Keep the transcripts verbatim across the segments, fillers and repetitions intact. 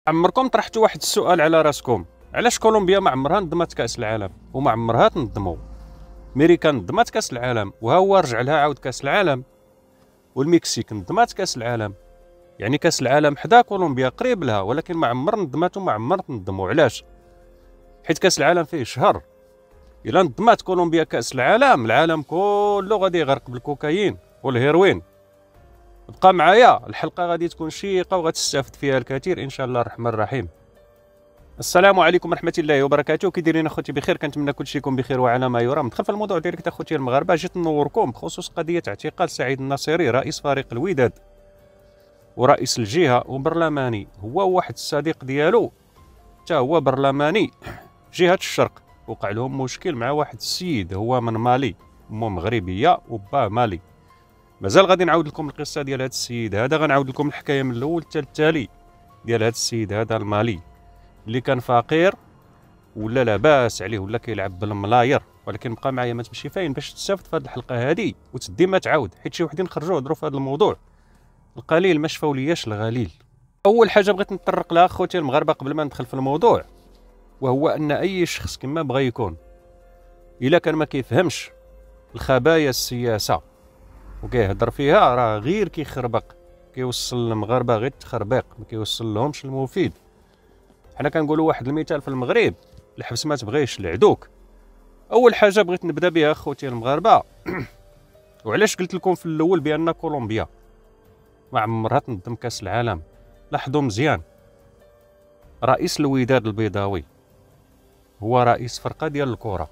عمركم طرحتوا واحد السؤال على راسكم؟ علاش كولومبيا ما عمرها نظمت كاس العالم وما عمرها تنظموا؟ ميريكا نظمت كاس العالم وها هو رجع لها عاود كاس العالم، والمكسيك نظمت كاس العالم. يعني كاس العالم حدا كولومبيا قريب لها، ولكن ما عمر نظمات وما عمر تنظموا. علاش؟ حيت كاس العالم فيه شهر. الا نظمات كولومبيا كاس العالم، العالم كله غادي يغرق بالكوكايين والهيروين. بقى معايا، الحلقه غادي تكون شيقه وغتستافد فيها الكثير ان شاء الله الرحمن الرحيم. السلام عليكم ورحمه الله وبركاته. كي دايرين اخوتي؟ بخير، كنتمنى كلشي يكون بخير وعلى ما يرام. ندخل في الموضوع ديريكت اخوتي المغاربه. جيت نوركم بخصوص قضيه اعتقال سعيد الناصري رئيس فريق الوداد ورئيس الجهه وبرلماني، هو واحد الصديق ديالو حتى هو برلماني جهه الشرق. وقع لهم مشكل مع واحد السيد هو من مالي، امه مغربيه وباه مالي. مازال غادي نعاود لكم القصه ديال هذا السيد هذا، غنعاود لكم الحكايه من الاول حتى التالي ديال هذا السيد هذا المالي اللي كان فقير ولا لاباس عليه ولا كيلعب بالملاير. ولكن بقى معايا ما تمشي فاين باش تستافد في هذه الحلقه هذه وتدي ما تعاود، حيت شي وحدين خرجوا هضروا في هذا الموضوع القليل ما شفاولياش الغليل. اول حاجه بغيت نتطرق لها اخوتي المغاربه قبل ما ندخل في الموضوع، وهو ان اي شخص كما بغى يكون الا كان ما كيفهمش الخبايا السياسه وكيهضر فيها، راه غير كيخربق، كيوصل للمغاربه غير التخربيق، ما كيوصل لهمش المفيد. حنا كنقولوا واحد المثال في المغرب، الحبس ما تبغيش لعدوك. اول حاجه بغيت نبدا بها اخوتي المغاربه وعلاش قلت لكم في الاول بان كولومبيا ما عمرها تنظم كاس العالم. لاحظوا مزيان، رئيس الوداد البيضاوي هو رئيس فرقه ديال الكره،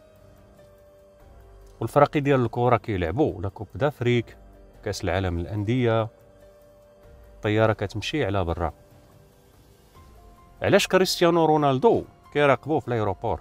والفرق ديال الكره كيلعبوا لا كوب دافريك، كاس العالم للانديه، الطياره كتمشي على برا. علاش كريستيانو رونالدو كيراقبوه في الايروبور؟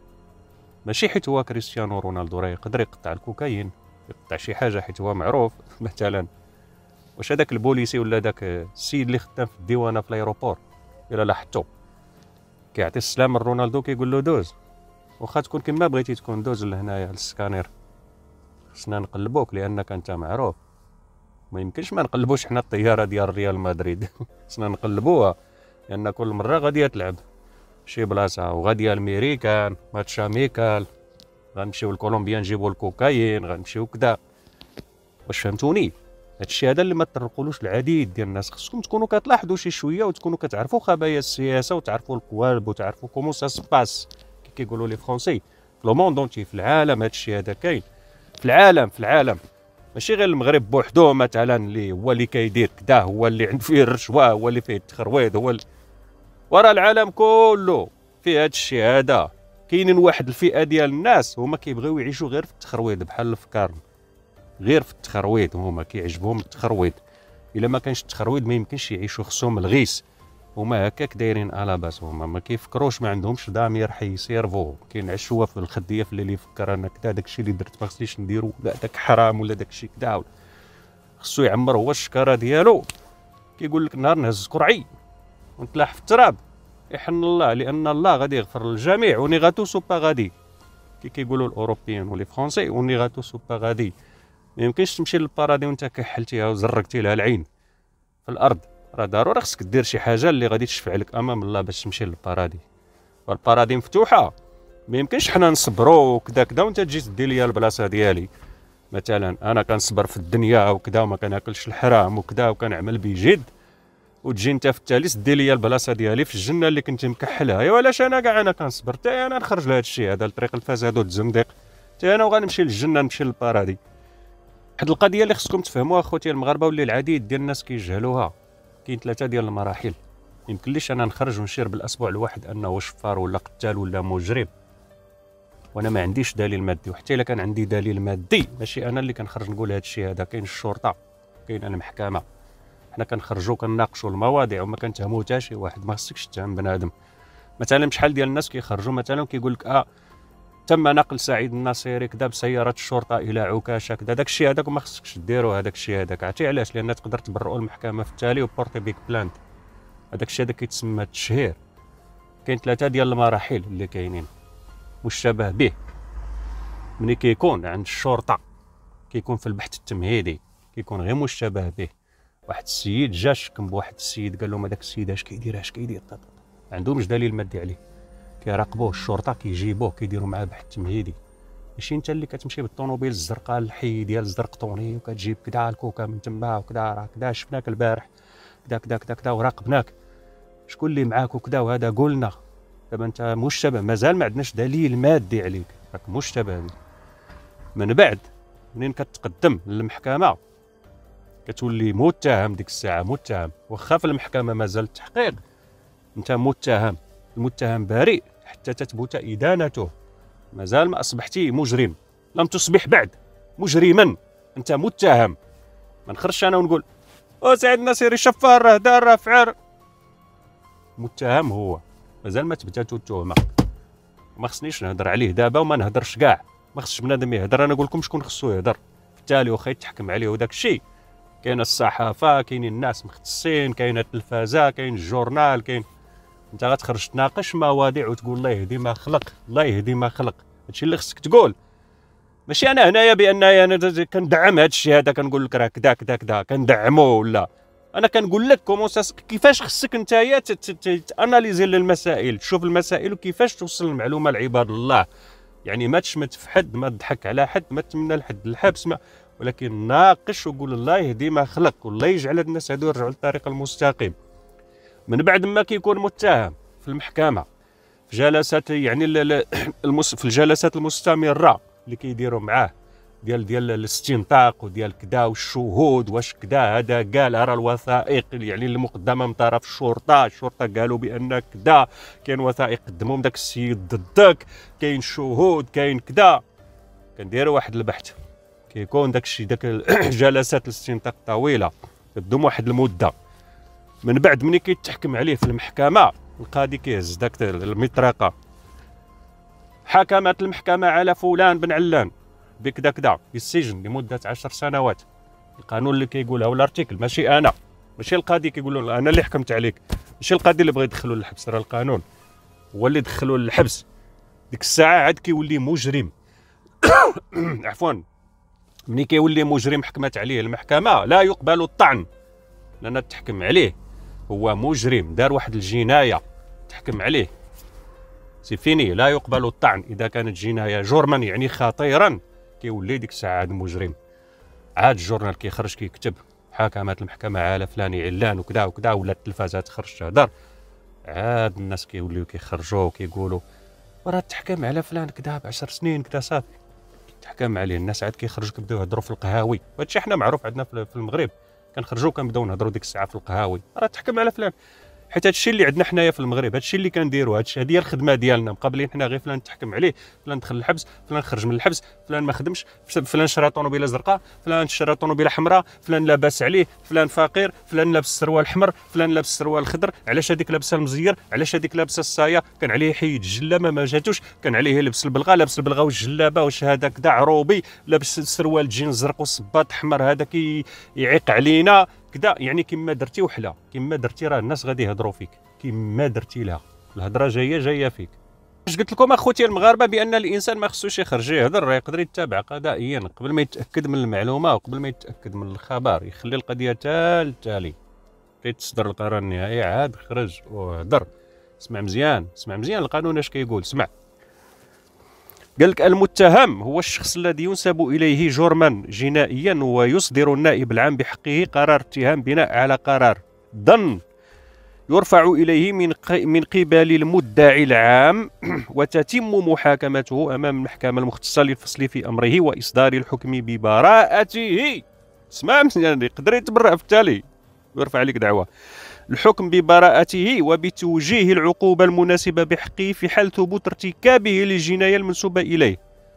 ماشي حيت هو كريستيانو رونالدو، راه يقدر يقطع الكوكايين، يقطع شي حاجه حيت هو معروف. مثلا واش هذاك البوليسي ولا داك السيد اللي خدام في الديوانه في الايروبور الا لاحظتو كيعطي السلام لرونالدو كيقول له دوز، واخا تكون كما بغيتي تكون دوز لهنايا للسكانير، خصنا نقلبوك لانك انت معروف. ما يمكنش ما نقلبوش حنا الطياره ديال ريال مدريد خصنا نقلبوها لان كل مره غادي تلعب شي بلاصه وغادي الميريكان ماتش اميكال، غنمشيو لكولومبيا نجيبو الكوكايين، غنمشيو كدا. واش فهمتوني؟ هادشي هذا اللي ما تطرقولوش العديد ديال الناس. خصكم تكونوا كتلاحظوا شي شويه وتكونوا كتعرفوا خبايا السياسه وتعرفوا القوالب وتعرفوا كومون سا سباس كي كيقولوا لي فرونسي في لو موند اونتي، في العالم. هادشي هذا كاين في العالم، في العالم ماشي غير المغرب بوحدو مثلا اللي هو اللي كيدير كدا، هو اللي عنده فيه الرشوه، هو اللي فيه التخرويض، هو اللي ورا العالم كله فيه هادشي هذا. كاينين واحد الفئه ديال الناس هما كيبغيو يعيشوا غير في التخرويض بحال الفكارن، غير في التخرويض، هما كيعجبهم التخرويض. الا ما كانش التخرويض ما يمكنش يعيشوا، خصهم الغيس. هما هكاك دايرين على باس، هما ما كيفكروش، ما عندهمش ضمير حي سيرفو. كاين عشوه في الخديه في الليل يفكر انا كدا داكشي اللي درت ما خصنيش نديرو، لا داك حرام ولا داكشي كدا. خصو يعمر هو الشكاره ديالو. كيقول لك نهار نهز كرعي ونتلاح في التراب يحن الله، لان الله غادي يغفر للجميع. وني غاتو سو با غادي كي كيقولوا الاوروبيين ولي فرونسي، وني غاتو سو با غادي. ما يمكنش تمشي للبارادي وانت كحلتيها وزرقتي لها العين في الارض. راه ضروري خصك دير شي حاجه اللي غادي تشفع لك امام الله باش تمشي للبارادي. والبارادي مفتوحه، ما يمكنش حنا نصبروا وكذا كذا وانت تجي تدي ليا البلاصه ديالي. مثلا انا كنصبر في الدنيا وكذا وما كناكلش الحرام وكذا وكنعمل بجد، وتجي انت في الثالث دير ليا البلاصه ديالي في الجنه اللي كنت مكحلها. ايوا علاش انا كاع انا كنصبر حتى انا نخرج لهذا الشيء هذا لطريق الفساد والتزنديق حتى انا وغنمشي للجنه نمشي للبارادي. واحد القضيه اللي خصكم تفهموها اخوتي المغاربه واللي العديد ديال الناس كيجهلوها، كاين ثلاثه ديال المراحل. يمكنليش انا نخرج ونشير بالاسبوع الواحد انه شفار ولا قتال ولا مجرم وانا ما عنديش دليل مادي. وحتى الا كان عندي دليل مادي ماشي انا اللي كنخرج نقول هذا الشيء هذا. كاين الشرطه، كاين المحكمه، حنا كنخرجوا كنناقشوا المواضيع وما كنتهموا حتى شي واحد. ما خصكش تتهم بنادم. مثلا شحال ديال الناس كيخرجوا مثلا كيقول لك اه تم نقل سعيد الناصري كذا بسياره الشرطه الى عكاشه كذا. داك الشيء هذاك ما خصكش ديروا. هذاك الشيء هذاك عرفتي علاش؟ لان تقدر تبرئوا المحكمه في التالي وبورتي بيك بلانت. هذاك الشيء هذا كيتسمى التشهير. كاين ثلاثه ديال المراحل اللي كاينين. والشبه به ملي كيكون عند الشرطه كيكون في البحث التمهيدي كيكون غير مشتبه به، واحد السيد جا شكم بواحد السيد قال لهم هذاك السيد اش كيدير اش كيدير ما عندهمش دليل مادي عليه، كيراقبوه الشرطه كيجيبوه كيديروا معاه بحث تمهيدي. ماشي انت اللي كتمشي بالطوموبيل الزرقاء للحي ديال الزرقطوني وكتجيب كدا الكوكا من تما وكدا راه كدا شفناك البارح كدا كدا كدا كدا وراقبناك شكون اللي معاك وكدا وهذا قلنا. دابا انت مشتبه، مازال ما عندناش دليل مادي عليك، راك مشتبه. من بعد منين كتقدم للمحكمه كتولي متهم، ديك الساعه متهم، واخا في المحكمه مازال التحقيق انت متهم، المتهم بريء حتى تثبت ادانته، مازال ما اصبحتي مجرم، لم تصبح بعد مجرما، انت متهم. ما نخرجش انا ونقول او سعيد النصيري شفار راه دار راه فعل، متهم هو، مازال ما تبتاتو التهمه. ما خصنيش نهضر عليه دابا وما نهضرش كاع، ما خصش بنادم يهضر، انا نقول لكم شكون خصو يهضر. بالتالي واخا يتحكم عليه وداك الشيء، كاين الصحافه، كاينين الناس مختصين، كاين التلفازه، كاين الجورنال، كاين انت غتخرج تناقش مواضيع وتقول الله يهدي ما خلق، الله يهدي ما خلق، هادشي اللي خصك تقول. ماشي انا هنايا بان انا كندعم هذا الشيء هذا كنقول لك راه كذا كذا كذا كندعمو، ولا انا كنقول لك كومونساس كيفاش خصك نتايا تاناليزي المسائل، تشوف المسائل وكيفاش توصل المعلومه لعباد الله. يعني ما تشمت في حد، ما تضحك على حد، ما تمنى لحد الحبس، ما ولكن ناقش وقول الله يهدي ما خلق، والله يجعل الناس هادو يرجعوا للطريق المستقيم. من بعد ما كيكون متهم في المحكمه في جلسات، يعني المس في الجلسات المستمره اللي كيديروا معاه ديال ديال الاستنطاق وديال كدا والشهود، واش كدا هذا قال راه الوثائق يعني المقدمه من طرف الشرطه، الشرطه قالوا بان كدا، كاين وثائق قدمهم داك السيد ضدك، كاين شهود، كاين كدا، كنديروا واحد البحث، كيكون داك الشيء داك جلسات الاستنطاق طويله كدوم واحد المده. من بعد ملي كيتحكم عليه في المحكمه القاضي كيهز داك المطرقه، حكمت المحكمه على فلان بن علان بكذا كذا بالسجن لمده عشر سنوات. القانون اللي كيقولها ولا الارتيكل، ماشي انا، ماشي القاضي كيقول له انا اللي حكمت عليك، ماشي القاضي اللي بغى يدخلو للحبس، راه القانون هو اللي دخلو للحبس. ديك الساعه عاد كيولي مجرم عفوا، ملي كيولي مجرم حكمت عليه المحكمه لا يقبل الطعن، لان تحكم عليه هو مجرم دار واحد الجنايه تحكم عليه سي فيني، لا يقبل الطعن. اذا كانت جنايه جرما يعني خطيرا كيولي ديك الساعه عاد مجرم. عاد الجورنال كيخرج كيكتب حكمت المحكمه على فلان علان وكذا وكذا، ولا التلفازات تخرج تهضر، عاد الناس كيوليو كيخرجوا وكيقولوا راه تحكم على فلان كذا بعشر سنين كذا، صافي تحكم عليه. الناس عاد كيخرجوا كيبداو يهضروا في القهاوي، وهادشي حنا معروف عندنا في المغرب، كنخرجوا كنبداو نهضروا ديك الساعه في القهاوي راه تحكم على فلان، حيت هادشي اللي عندنا حنايا في المغرب، هادشي اللي كنديروا، هادشي هذه هي الخدمه ديالنا، مقابلين حنا غير فلان تحكم عليه، فلان دخل الحبس، فلان خرج من الحبس، فلان ما خدمش، فلان شرى طوموبيله زرقاء، فلان شرى طوموبيله حمراء، فلان لاباس عليه، فلان فقير، فلان لابس السروال الاحمر، فلان لابس السروال الخضر، علاش هذيك لابسه المزير، علاش هذيك لابسه الصايه، كان عليه يحيد الجلامه ما جاتوش، كان عليه يلبس البلغه، لابس البلغه والجلابه، واش هذا كدا عروبي لابس السروال جين زرق والصباط احمر، هذا كي يعيق علينا كدا. يعني كما درتي وحله، كما درتي راه الناس غادي يهضروا فيك، كما درتي لها الهضره جايه جايه فيك. اش قلت لكم اخوتي المغاربه بان الانسان ما خصوش يخرج يهضر، يقدر يتابع قضائيا قبل ما يتاكد من المعلومه وقبل ما يتاكد من الخبر، يخلي القضيه تا التالي تصدر القرار النهائي عاد خرج وهضر. اسمع مزيان، اسمع مزيان القانون اش كيقول، اسمع. قال لك المتهم هو الشخص الذي ينسب اليه جرما جنائيا ويصدر النائب العام بحقه قرار اتهام بناء على قرار ظن يرفع إليه من من قبل المدعي العام وتتم محاكمته أمام المحكمة المختصة للفصل في أمره وإصدار الحكم ببراءته. اسمع مزيان، يقدر يتبرع في التالي ويرفع عليك دعوة. الحكم ببراءته وبتوجيه العقوبة المناسبة بحقه في حال ثبوت ارتكابه للجناية المنسوبة إليه.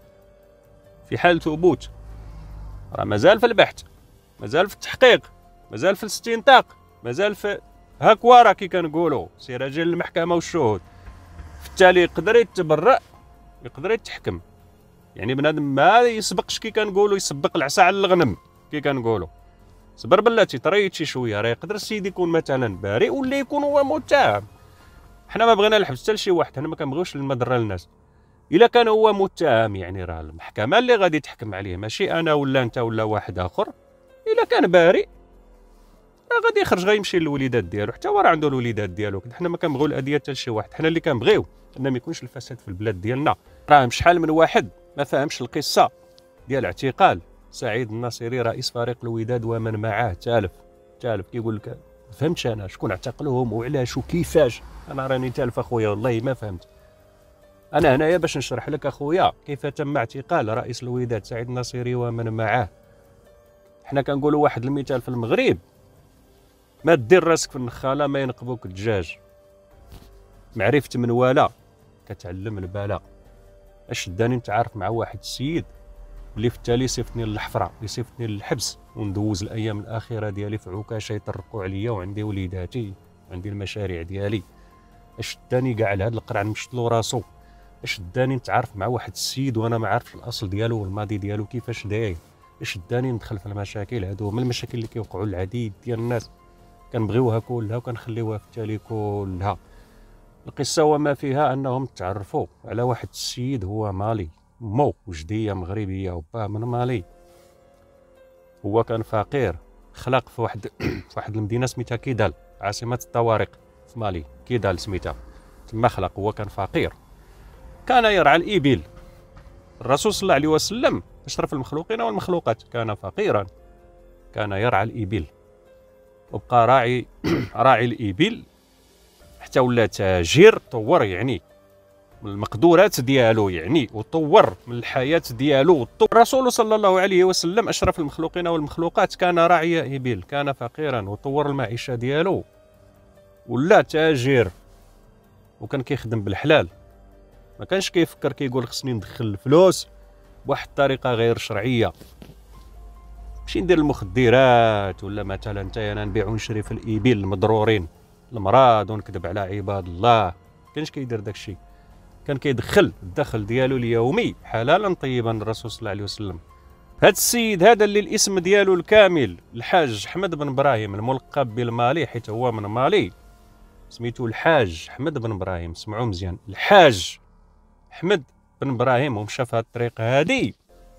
في حال ثبوت، راه مازال في البحث، مازال في التحقيق، مازال في الاستنطاق، مازال في هاكوا راه كي كنقولوا سي رجال المحكمه والشهود. في التالي يقدر يتبرأ، يقدر يتحكم. يعني بنادم ما يسبقش كي كنقولوا يسبق العصا على الغنم كي كنقولوا، صبر بلاتي طريت شي شويه، راه يقدر السيد يكون مثلا بريء ولا يكون هو متهم. حنا ما بغينا الحبس حتى لشي واحد، حنا ما كنبغيوش المضره للناس. الا كان هو متهم يعني راه المحكمه اللي غادي تحكم عليه، ماشي انا ولا انت ولا واحد اخر. الا كان بريء راه غادي يخرج غيمشي للوليدات ديالو، حتى هو راه عنده الوليدات ديالو. حنا ما كنبغيو الاذيه حتى لشي واحد، حنا اللي كنبغيو ان ما يكونش الفساد في البلاد ديالنا. راه شحال من واحد ما فهمش القصه ديال اعتقال سعيد الناصري رئيس فريق الوداد ومن معه. تالف تالف كيقول لك فهمتش انا شكون اعتقلهم وعلاش وكيفاش. انا راني تالف اخويا والله ما فهمت. انا هنايا باش نشرح لك اخويا كيف تم اعتقال رئيس الوداد سعيد الناصري ومن معه. حنا كنقولوا واحد المثال في المغرب: ما دير راسك في النخاله ما ينقبوك الدجاج. معرفة من ولا كتعلم البلاء. اش داني نتعارف مع واحد السيد اللي في التالي يصيفطني للحفره، يصيفطني للحبس، وندوز الايام الاخيره ديالي في عكاشه يطرقوا عليا، وعندي وليداتي وعندي المشاريع ديالي. اش داني كاع لهاد القرعه نمشطلو راسو. اش داني نتعارف مع واحد السيد وانا ما عارفش الاصل ديالو والماضي ديالو كيفاش داير. اش داني ندخل في المشاكل هادو، من المشاكل اللي كيوقعوا للعديد ديال الناس كنبغيوها كلها وكنخليوها في التالي كلها. القصه وما فيها انهم تعرفوا على واحد السيد هو مالي، مو وجديه مغربيه وباه من مالي. هو كان فقير، خلق في واحد في واحد المدينه سميتها كيدال، عاصمه الطوارق في مالي. كيدال سميتها، تما خلق. هو كان فقير، كان يرعى الإبل. الرسول صلى الله عليه وسلم أشرف المخلوقين والمخلوقات كان فقيرا، كان يرعى الإبل وبقى راعي راعي الإبل حتى ولا تاجر. طور يعني من المقدورات ديالو يعني، وطور من الحياة ديالو. الرسول صلى الله عليه وسلم أشرف المخلوقين والمخلوقات كان راعي إبل، كان فقيرا وطور المعيشة ديالو ولا تاجر، وكان كيخدم بالحلال. ما كانش كيفكر كيقول خصني ندخل الفلوس بواحد الطريقه غير شرعيه، ماشي ندير المخدرات، ولا مثلا انت انا نبيع ونشري في الابل المضرورين المراد ونكذب على عباد الله. كانش كيدير داكشي، كان كيدخل الدخل ديالو اليومي حلالا طيبا. الرسول صلى الله عليه وسلم هذا السيد هذا اللي الاسم ديالو الكامل الحاج احمد بن ابراهيم، الملقب بالمالي حيت هو من مالي، سميتو الحاج احمد بن ابراهيم. سمعوا مزيان، الحاج احمد بن ابراهيم. ومشى في هذه الطريقه هذه.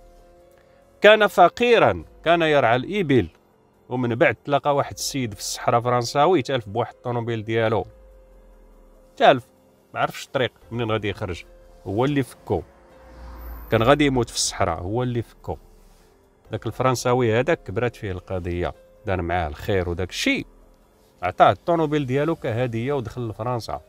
كان فقيرا، كان يرعى الابل، ومن بعد تلاقى واحد السيد في الصحراء فرنساوي تالف بواحد الطوموبيل ديالو. تالف ما عرفش الطريق منين غادي يخرج، هو اللي فكو. كان غادي يموت في الصحراء، هو اللي فكو. داك الفرنساوي هذاك كبرات فيه القضيه، دار معاه الخير وداك الشيء، عطاه الطوموبيل ديالو كهديه ودخل لفرنسا.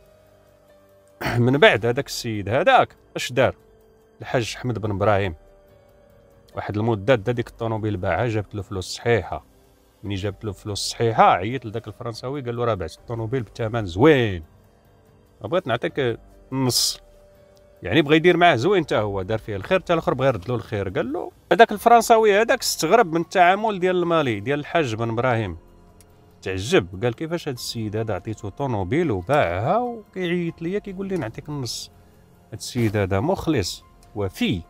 من بعد هذاك السيد هذاك اش دار الحاج احمد بن ابراهيم؟ واحد المده دا ديك الطوموبيل باعها، جابت له فلوس صحيحه. ملي جابت له فلوس صحيحه عيط لذاك الفرنساوي قال له راه بعت الطوموبيل بثمن زوين، بغيت نعطيك النص. يعني بغى يدير معاه زوين، حتى هو دار فيه الخير، حتى الاخر بغى يرد له الخير. قال له هذاك الفرنساوي هذاك استغرب من التعامل ديال المالي ديال الحاج بن ابراهيم، تعجب، قال كيفاش هذا السيد هذا عطيته طوموبيل وباعها وكيعيط ليا كيقول لي نعطيك النص؟ هذا السيد هذا مخلص وفي.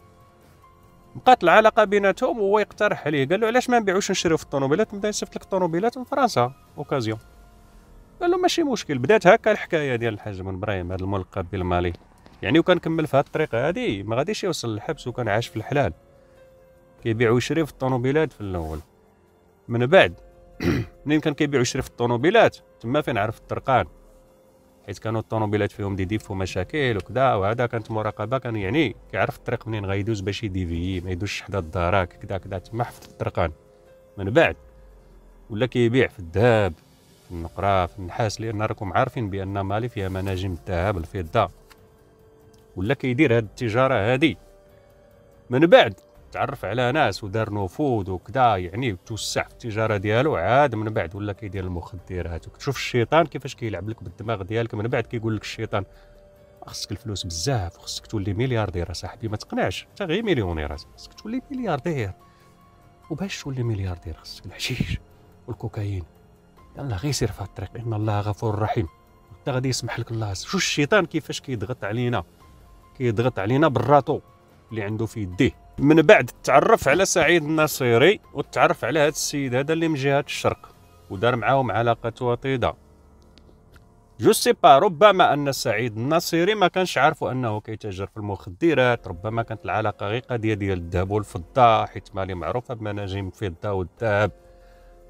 بقات العلاقه بيناتهم وهو يقترح عليه، قال له علاش ما نبيعوش نشريو في الطوموبيلات، نبدا نصيفط لك طوموبيلات من فرنسا اوكازيون. قال له ماشي مشكل. بدات هكا الحكايه ديال الحاج بن ابراهيم هذا الملقب بالمالي يعني، وكان كمل في هذه الطريقه هذه ما غاديش يوصل للحبس، وكان عاش في الحلال كيبيع ويشري في الطوموبيلات في الاول. من بعد منين كان كيبيع ويشري في الطوموبيلات تما فين عرف الطرقان، حيت كانوا الطوموبيلات فيهم دي ديف ومشاكل وكذا، وهذا كانت مراقبه، كان يعني كيعرف الطريق منين غيدوز باش يديفي، ما يدوزش حدا الدراك كذا كذا. تما حفظ الطرقان. من بعد ولا كيبيع في الذهب، في النقره، في النحاس، لان راكم عارفين بان مالي فيها مناجم الذهب الفضه، ولا كيدير هذه التجاره هذه. من بعد تعرف على ناس ودار نفوذ وكذا، يعني توسع في التجاره ديالو. عاد من بعد ولا كيدير المخدرات. وكتشوف الشيطان كيفاش كيلعب لك بالدماغ ديالك. من بعد كيقول لك الشيطان خصك الفلوس بزاف وخصك تولي ملياردير. اصاحبي ما تقنعش، انت غير مليونير، خصك تولي ملياردير. وباش تولي ملياردير خصك الحشيش والكوكايين. يلا غير سير في الطريق، ان الله غفور رحيم، انت غادي يسمح لك الله. شوف الشيطان كيفاش كيضغط علينا، كيضغط علينا بالراطو اللي عنده في يديه. من بعد تعرف على سعيد الناصري وتعرف على هذا السيد هذا اللي من جهه الشرق، ودار معاهم علاقه وطيده. جو سي با، ربما ان سعيد الناصري ما كانش عارفوا انه كيتاجر في المخدرات، ربما كانت العلاقه غير قضيه ديال الذهب والفضه، حيت مالي معروفه بمناجم الفضه والذهب.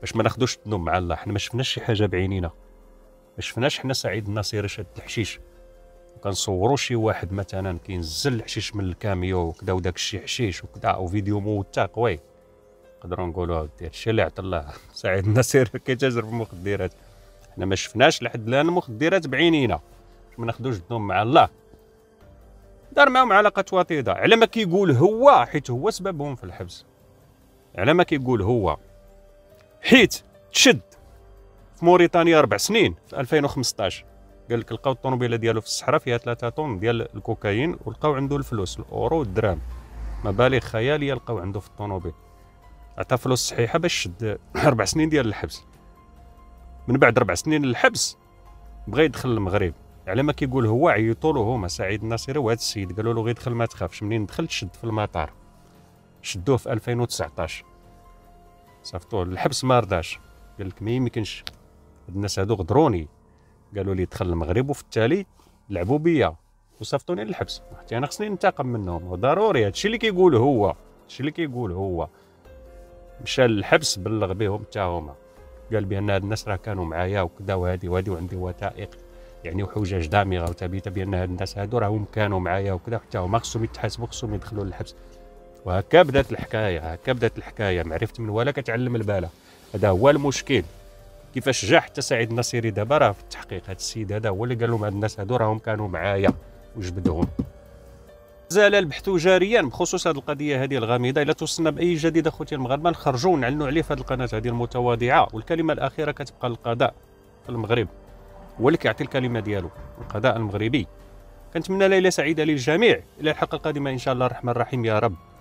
باش ما ناخذوش الذنوب مع الله. حنا ما شفناش شي حاجه بعينينا، ما شفناش حنا سعيد الناصري شاد الحشيش وكنصوروا شي واحد مثلا كينزل الحشيش من الكاميو وكذا وداك الشي حشيش وكذا وفيديو موثق. وي نقدروا نقولوا هادشي الشيء اللي عطى الله سعيد الناصري كيتاجر في المخدرات. حنا ما شفناش لحد الان المخدرات بعينينا، ما ناخذوش الذنوب مع الله. دار معهم علاقه وطيده على ما كيقول هو، حيت هو سببهم في الحبس، على ما كيقول هو، حيت تشد في موريتانيا أربع سنين في ألفين وخمسطاش. قال لك لقاو الطوموبيله ديالو في الصحراء فيها ثلاثة طن ديال الكوكايين ولقاو عنده الفلوس الاورو والدرهم، مبالغ خياليه لقاو عنده في الطوموبيل. عطى فلوس صحيحه باش شد أربع سنين ديال الحبس. من بعد أربع سنين الحبس بغى يدخل المغرب، على ما كيقول هو عيطوا له هما سعيد الناصري وهذا السيد قالوا له غير دخل ما تخافش. منين دخل شد في المطار، شدوه في ألفين وتسعطاش صيفطوه للحبس ما رضاش. قال لك ما يمكنش، هاد الناس هادو غدروني، قالوا لي دخل المغرب وفي التالي لعبوا بيا وصيفطوني للحبس، حتى انا خصني ننتقم منهم. وضروري هادشي اللي كيقول هو، هادشي اللي كيقول هو. مشى للحبس بلغ بهم حتى هما، قال بان هاد الناس راه كانوا معايا وكذا وهادي وهادي وعندي وثائق يعني وحجج دامغه وثابته بان هاد الناس هادو راهم كانوا معايا وكذا، حتى هما خصهم يتحاسبوا، خصهم يدخلوا للحبس. وهكا بدات الحكايه، هكا بدات الحكايه. معرفت من ولا كتعلم الباله. هذا هو المشكل. كيفاش جا حتى سعيد الناصري دابا راه في التحقيق. هذا السيد هذا هو اللي قال لهم هاد الناس هادو راهم كانوا معايا وجبدهم. زال البحث جاريا بخصوص هذه القضيه هذه الغامضه. الا توصلنا باي جديد اخوتي المغاربه نخرجوا ونعلنوا عليه في هذه القناه هذه المتواضعه. والكلمه الاخيره كتبقى للقضاء في المغرب، هو اللي كيعطي الكلمه ديالو، القضاء المغربي. كنتمنى ليله سعيده للجميع. الى الحلقه القادمه ان شاء الله الرحمن الرحيم يا رب.